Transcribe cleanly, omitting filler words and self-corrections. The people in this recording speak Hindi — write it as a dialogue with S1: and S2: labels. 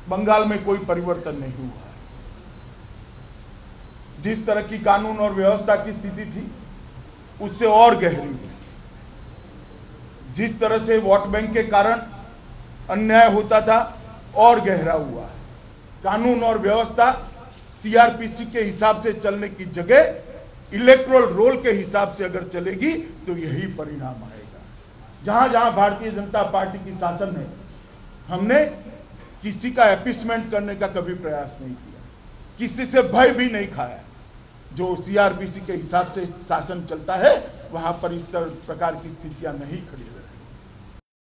S1: बंगाल में कोई परिवर्तन नहीं हुआ है। जिस तरह की कानून और व्यवस्था की स्थिति थी उससे और गहरी हुई। जिस तरह से वोट बैंक के कारण अन्याय होता था और गहरा हुआ है। कानून और व्यवस्था सीआरपीसी के हिसाब से चलने की जगह इलेक्टोरल रोल के हिसाब से अगर चलेगी तो यही परिणाम आएगा। जहां जहां भारतीय जनता पार्टी की शासन है, हमने किसी का अपीसमेंट करने का कभी प्रयास नहीं किया, किसी से भय भी नहीं खाया। जो सीआरपीसी के हिसाब से शासन चलता है वहां पर इस प्रकार की स्थितियां नहीं खड़ी।